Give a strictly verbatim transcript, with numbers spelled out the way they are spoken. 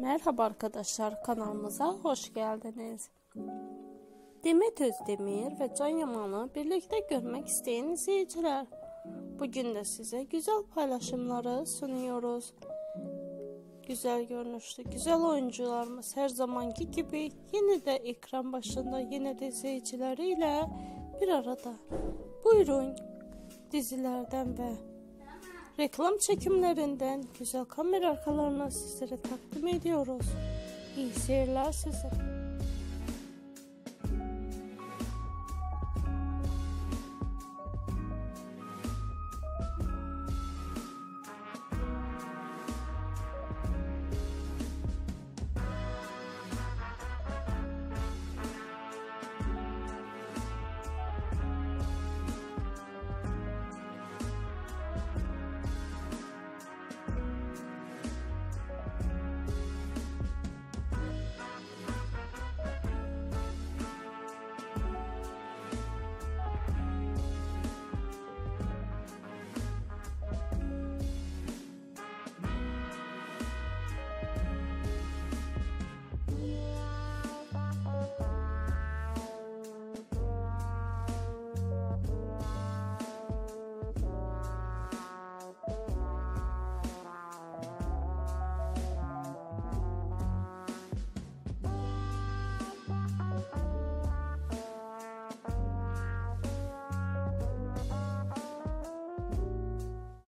Merhaba arkadaşlar, kanalımıza hoş geldiniz. Demet Özdemir ve Can Yaman'ı birlikte görmek isteyen izleyiciler, bugün de size güzel paylaşımları sunuyoruz. Güzel görünüşlü, güzel oyuncularımız her zamanki gibi yine de ekran başında, yine de izleyicileriyle bir arada. Buyurun, dizilerden ve reklam çekimlerinden güzel kamera arkalarını sizlere takdim ediyoruz. İyi seyirler size.